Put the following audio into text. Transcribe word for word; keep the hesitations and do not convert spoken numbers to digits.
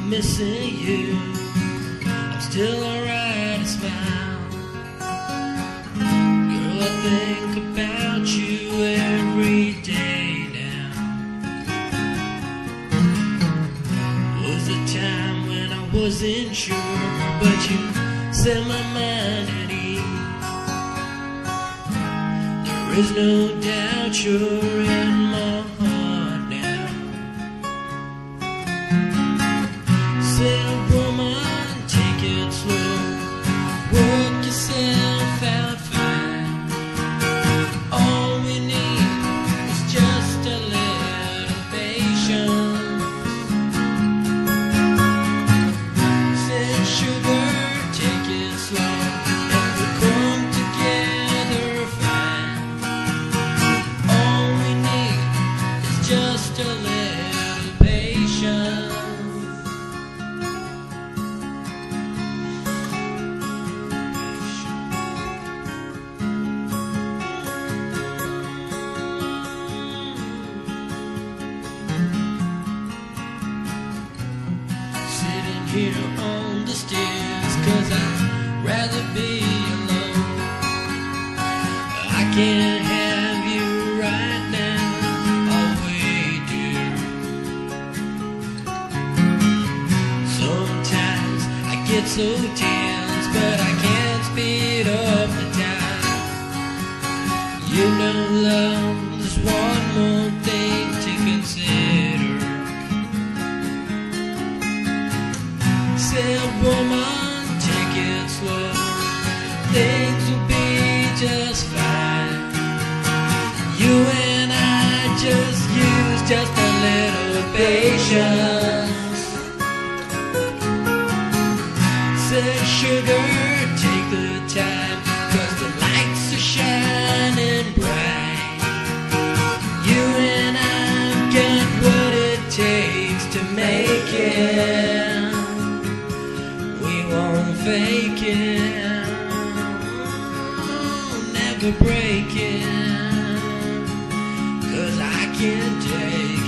missing you. I'm still alright to smile. Girl, I think about you every day now. Was a time when I wasn't sure, but you set my mind at ease. There is no doubt you're in my heart now. Said, woman, take it slow, work yourself out fine. All we need is just a little patience. Said, sugar, take it slow, and we'll come together fine. All we need is just a little patience. Sitting here on the stairs, 'cause I'd rather be alone. I can't have you right now, I'll wait, dear. Sometimes I get so tense, but I can't speed up the time. You know, love, there's one more thing to consider. Said, woman, take it slow, things will be just fine. You and I just use just a little patience. Said, sugar, take the time, 'cause the lights are shining bright. You and I've got what it takes to make it. We won't fake it, never break it, 'cause I can't take